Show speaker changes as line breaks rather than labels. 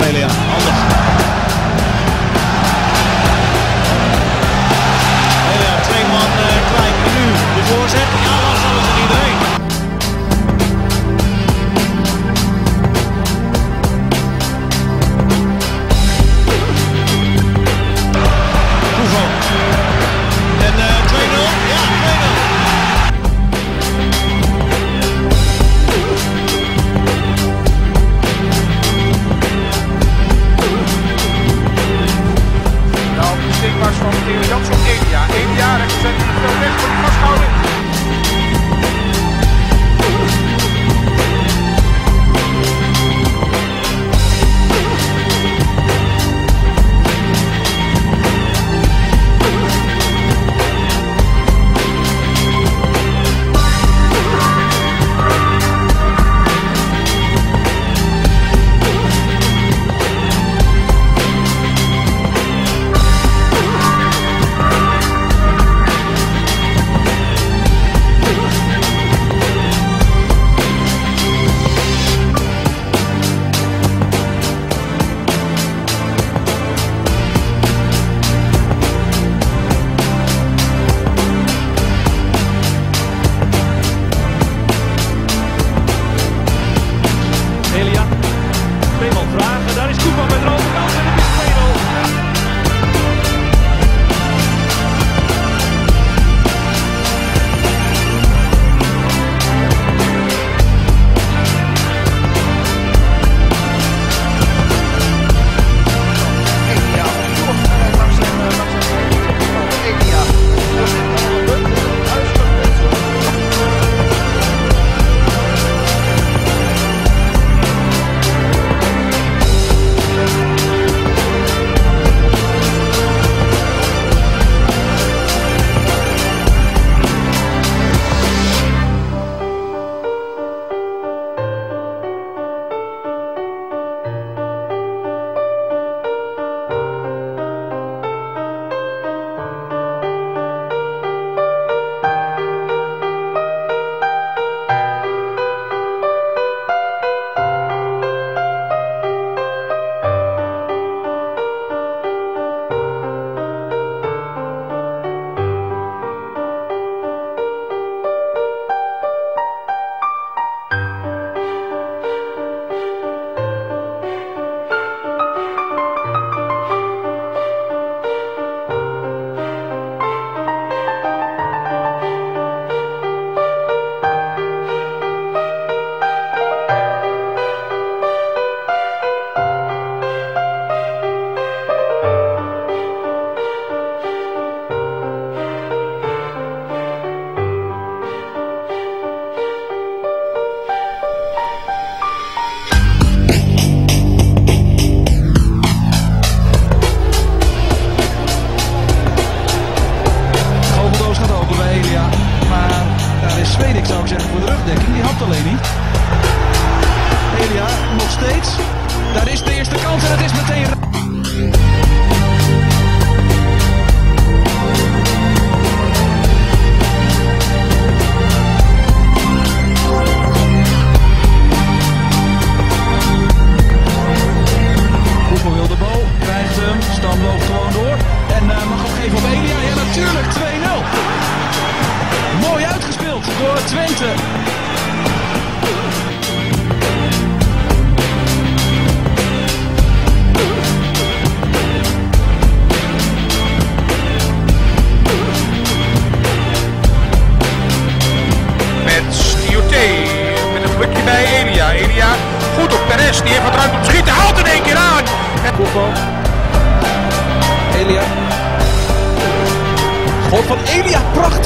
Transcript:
Elia. Anders. Elia, 2 man kwijt. En nu de voorzet. Ja, was alles en iedereen. Hoeveel? En 2-0. Ja, 2-0.
Was van Theo Jansen op Elia. Elia, rechterzet in de rechts voor die vasthouden.
Daar is Koeman met de overkant en het is 2-0. Mooi uitgespeeld door Twente.
Met Stioté, met een drukje bij Elia. Elia goed op Perez, die heeft wat ruimte om te schieten, haalt in één keer aan.
Koeman. Elia. Schot van Elia, prachtig.